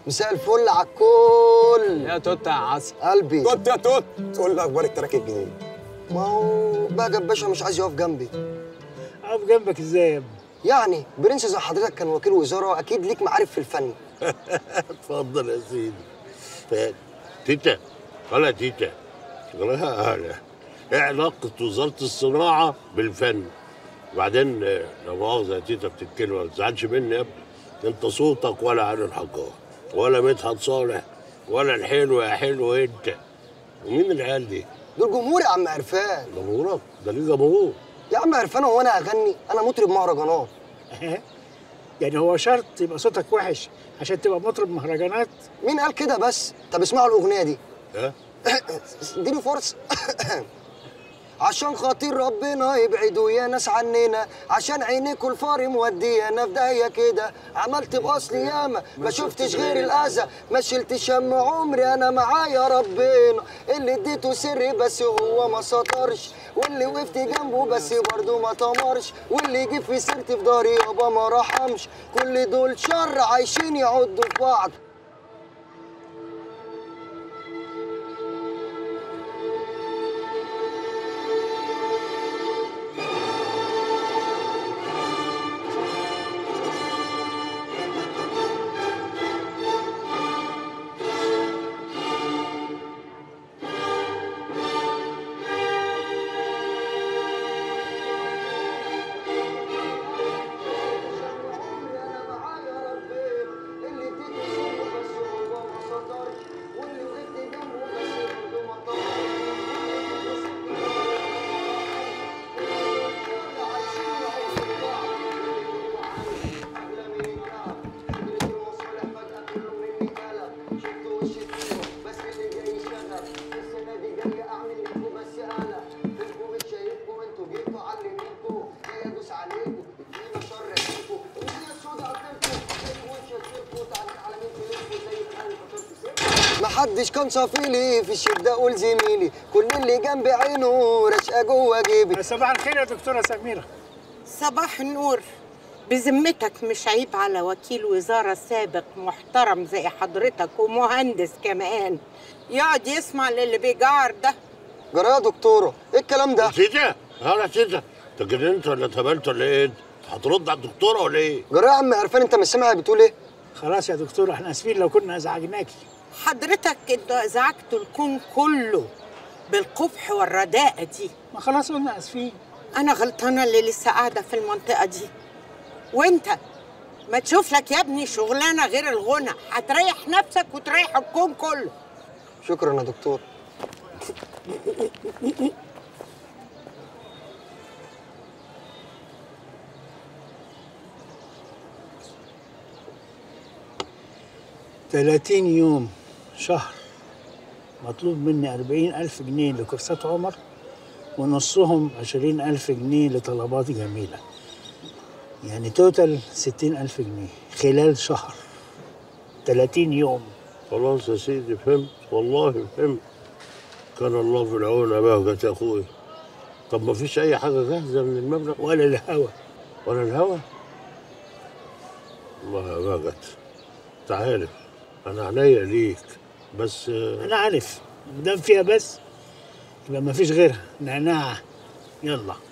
مساء الفل على الكل. يا توت يا عسل قلبي. توت يا توت، قول لي اخبار التراك الجديد. ما هو بقى باشا مش عايز يقف جنبي. اقف جنبك ازاي يا ابني؟ يعني برنس زي حضرتك كان وكيل وزاره، اكيد ليك معارف في الفن. اتفضل يا سيدي. تيتا، ولا تيتا، شغلها اهلا. ايه علاقة وزارة الصناعة بالفن؟ وبعدين لا مؤاخذة يا تيتا بتتكلم، ما تزعلش مني يا ابني. انت صوتك ولا علي الحجار ولا مدحت صالح ولا الحلو يا حلو انت. ومين العيال دي؟ دول جمهور يا عم عرفان. جمهورك؟ ده ليه جمهور؟ يا عم عرفان هو انا اغني؟ انا مطرب مهرجانات. يعني هو شرط يبقى صوتك وحش عشان تبقى مطرب مهرجانات؟ مين قال كده بس؟ طب اسمعوا الاغنيه دي. ها؟ اديني فرصه. عشان خاطر ربنا يبعدوا يا ناس عننا، عشان عينيكوا الفار موديانا في داهيه كده. عملت باصلي ياما ما شفتش غير الاذى، ما شلتش هم عمري انا معايا ربنا. اللي اديته سري بس هو ما سطرش، واللي وقفت جنبه بس برضه ما طمرش، واللي يجيب في سيرتي في ضهري يابا ما رحمش. كل دول شر عايشين يعضوا في بعض. محدش كان صافيلي في الشدة قول زميلي، كل اللي جنب عينه رشقة جوه جيبي. صباح الخير يا دكتورة سميرة. صباح النور. بذمتك مش عيب على وكيل وزارة سابق محترم زي حضرتك ومهندس كمان يقعد يسمع للي بيجعر ده؟ جرى يا دكتورة ايه الكلام ده؟ تيتا، يا تيتا، انت جننت ولا اتهبلت ولا ايه؟ هترد على الدكتورة ولا ايه؟ جرى يا عم عرفان انت مش سامع بتقول ايه؟ خلاص يا دكتورة احنا اسفين لو كنا ازعجناكي. حضرتك انتوا ازعجتوا الكون كله بالقبح والرداءة دي. ما خلاص قلنا اسفين. انا غلطانة اللي لسه قاعدة في المنطقة دي. وانت ما تشوف لك يا ابني شغلانة غير الغنى، هتريح نفسك وتريح الكون كله. شكرا يا دكتور. ثلاثين يوم شهر مطلوب مني 40,000 جنيه لكورسات عمر، ونصهم 20,000 جنيه لطلبات جميلة. يعني توتال 60,000 جنيه خلال شهر. 30 يوم. خلاص يا سيدي فهمت، والله فهمت. كان الله في العون يا بهجت يا اخوي. طب ما فيش أي حاجة جاهزة من المبلغ؟ ولا الهوا. ولا الهوا؟ والله يا بهجت أنت عارف أنا عينيا ليك، بس أنا عارف، ما دام فيها بس يبقى ما فيش غيرها. نعناع. يلا.